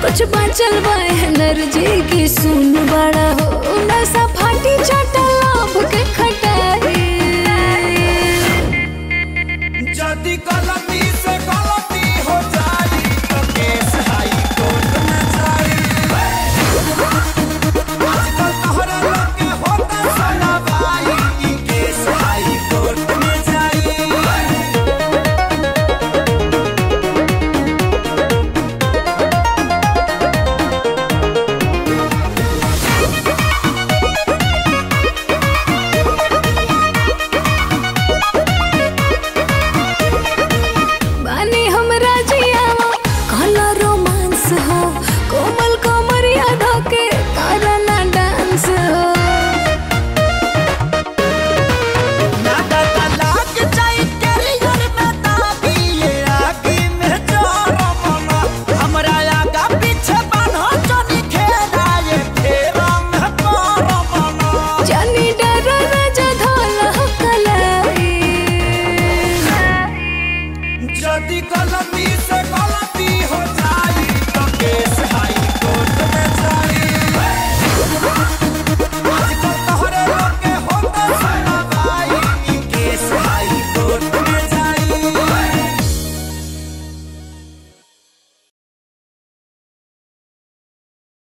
कुछ बाचल बा एनर्जी की सुन बड़ा हो नशा फाटी चाटा लाभ के खटाई जदी गलती से गलती हो जाई तो केस हाई कोर्ट में जाई आजकल तोहरा लगे होता सना भाई ई केस हाई कोर्ट में जाई बानी हमरा जियावा काला रोमांस हो कोमल कोमरिया धोके करना डांस हो ना दादा लाग जाई कैरियर में दाबी ये आगे में जोरो मना हमरा आगा पीछे बान्हो जनी खेला ये फेरा में पारो मना जानी डर राजा धोला हो कलाई जदी गलती से गलती हो